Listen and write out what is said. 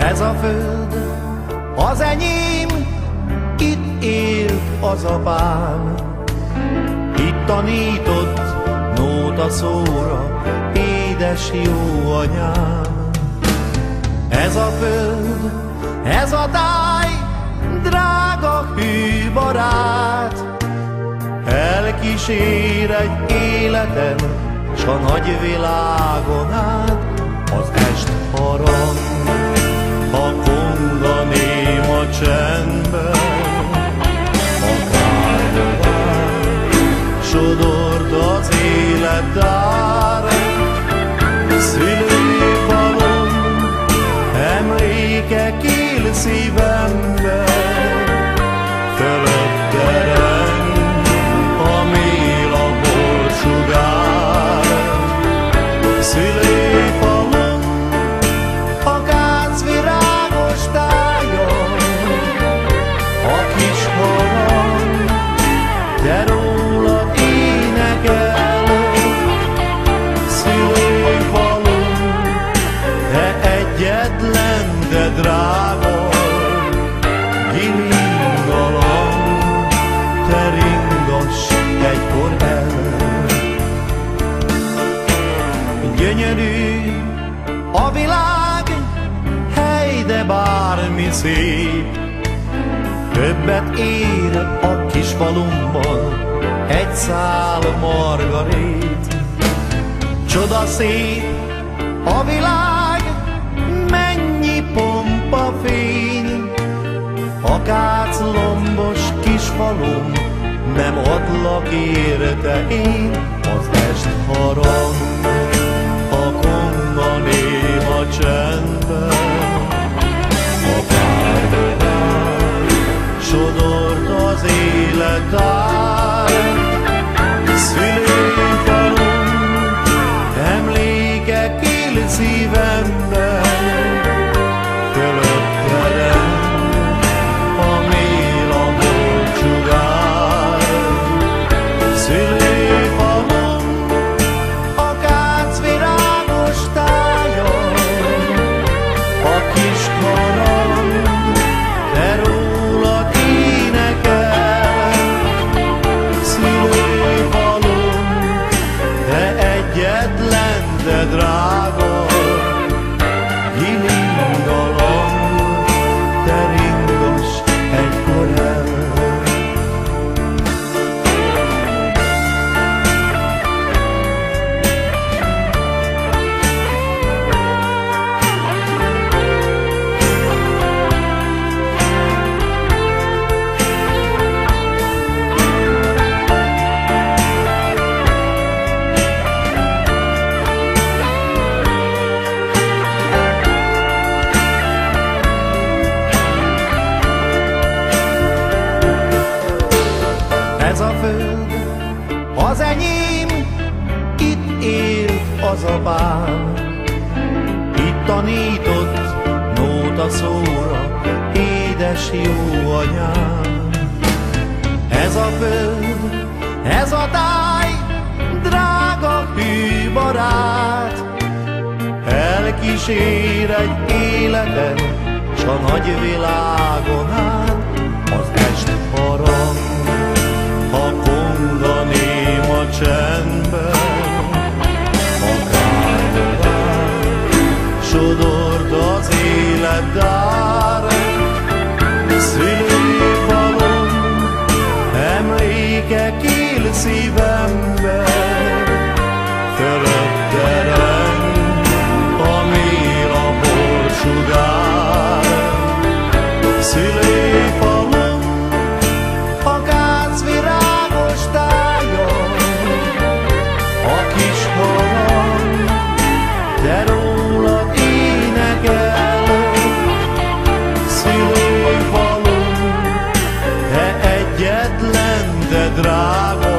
Ez a föld az enyém, itt élt az apám, itt tanított nóta szóra édes jó anyám. Ez a föld, ez a táj, drága hű barát, elkísér egy életen, s a nagy világon át. Az est harang, a konga néma csendben, a kártyavár sodort az életár. Szülői falon emlékek él szívemben, fölötte reng a mél, a bolsugár. Szülői falon a kácvirágos tájon, a kis harang, de rólad énekel. Szülői falon, te egyetlen, de drága, gimingalan, te ringass egykor el. Gyönyörű a világ, hely, de bármi szép, többet ér a kis falumban egy szál margarét. Csodaszép a világ, mennyi pompa fény, a káclombos kis falum, nem adlak érte én. Az est harang, a konga néma csendben, a kártyavár sodort az életár. Szülői falon emlékek él szívemben, fölötte reng a mél, a bolcsugár. Szülői falon a kácvirágos tájon, a kis harang, de rólad énekel. Szülői falon, te egyetlen, de drága, gimingalan, te ringass egykor el. Ez a föld az enyém, itt élt az apám, itt tanított nóta szóra édes jó anyám. Ez a föld, ez a táj, drága hű barát, elkísér egy életen, s a nagy világon át. Az est harang, a konga néma csendben, a kártyavár sodort az életár. Szülői falon emlékek él szívemben, fölötte reng a mél, a bolsugár. Szülői falon a kácvirágos tájon, a kis harang, de rólad énekel. Szülői falon, te egyetlen, de drága,